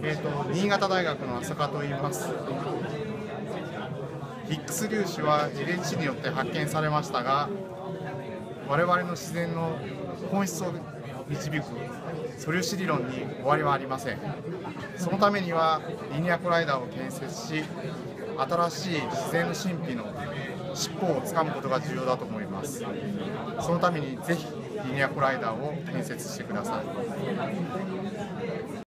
新潟大学の浅香と言います。ヒッグス粒子は LHC によって発見されましたが、我々の自然の本質を導く素粒子理論に終わりはありません。そのためにはリニアコライダーを建設し、新しい自然の神秘の尻尾をつかむことが重要だと思います。そのためにぜひリニアコライダーを建設してください。